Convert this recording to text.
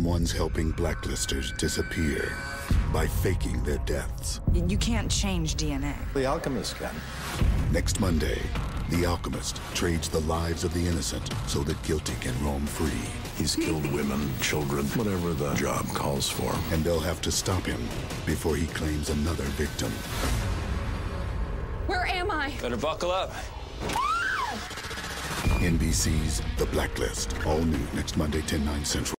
One's helping blacklisters disappear by faking their deaths. You can't change DNA. The Alchemist can. Next Monday, The Alchemist trades the lives of the innocent so the guilty can roam free. He's killed women, children, whatever the job calls for. And they'll have to stop him before he claims another victim. Where am I? Better buckle up. NBC's The Blacklist. All new next Monday, 10/9 Central.